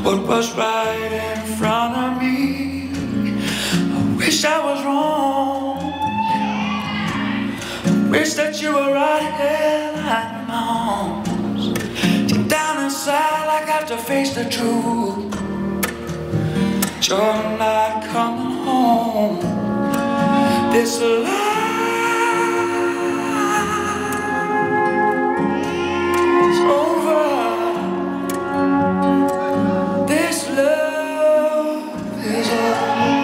what was right in front of me. I wish I was wrong. I wish that you were right here like my arms. Deep down inside I got to face the truth. You're not coming home. This life is over. This love is over.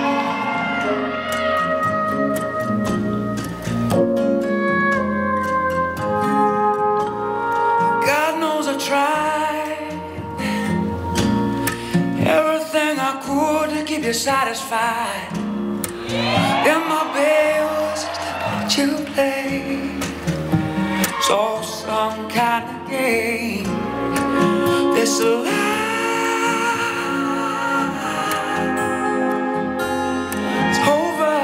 God knows I tried everything I could to keep you satisfied. In my bed was just to watch you play. So some kind of game. This life is over.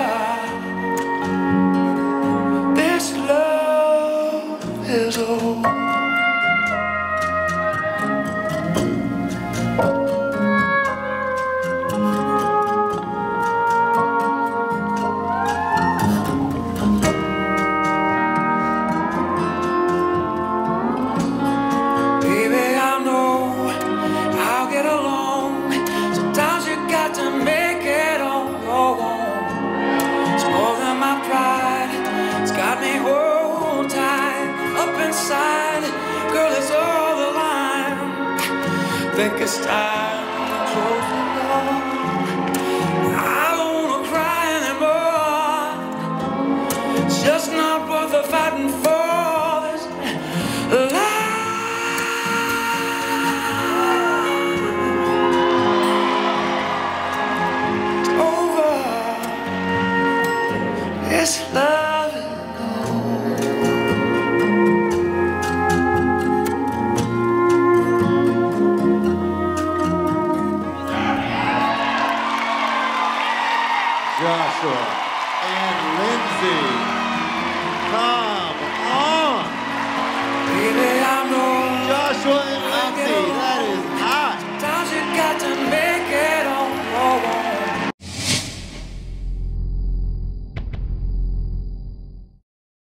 This love is over. Girl, it's all the line. Think it's time to close the door. I don't wanna cry anymore. It's just not worth the fighting for. This life is over. This love is Joshua and Lindsay.